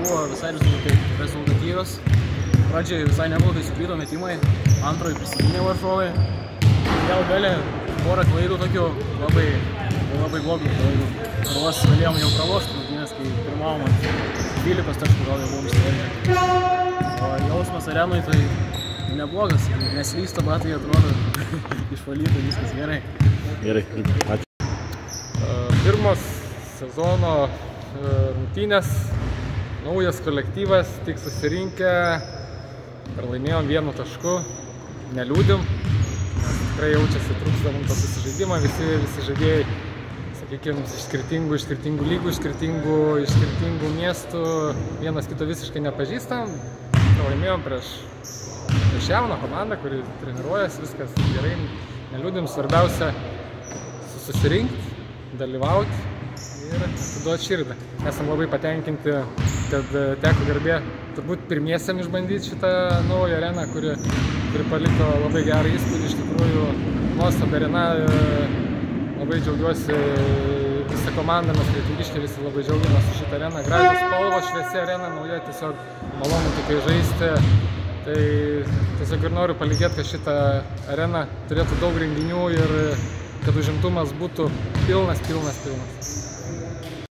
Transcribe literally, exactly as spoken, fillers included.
buvo visai rezultatyvios. Pradžioje visai neblogai suklydo metimai, antroji prisigynė varžovai. Vėl gali porą klaidų tokių labai, labai blogų klaidų, kuriuos galėjom jau pralošti rungtynes, kai pirmavom ant dvylikos taškų gal jau buvom išsivaržę. O jausmas arenui tai neblogas, neslysta batai, atrodo išvalyta, viskas gerai. Gerai, ačiū. Pirmos sezono rungtynės, naujas kolektyvas, tik susirinkę, pralaimėjom vienu tašku, neliūdim, tikrai jaučiasi trūksta mums to susižaidimą, visi, visi žaidėjai, sakykime, iš skirtingų, iš skirtingų lygų, iš skirtingų, iš skirtingų miestų, vienas kito visiškai nepažįstam, pralaimėjom prieš, prieš jauną komandą, kuri treniruojasi, viskas gerai, neliūdim, svarbiausia susirinkti, dalyvauti ir atiduoti širdį. Esam labai patenkinti, kad teko garbė turbūt pirmiesiam išbandyti šitą naują areną, kuri, kuri paliko labai gerą įspūdį, iš tikrųjų nuostabi arena, labai džiaugiuosi visą komandą, mes Kretingiškiai visi labai džiaugiamės su šitą areną, gražios spalvos, šviesi arena, nauja, tiesiog malonu tokiai žaisti, tai tiesiog ir noriu palinkėti, kad šitą areną turėtų daug renginių ir kad užimtumas būtų pilnas, pilnas, pilnas.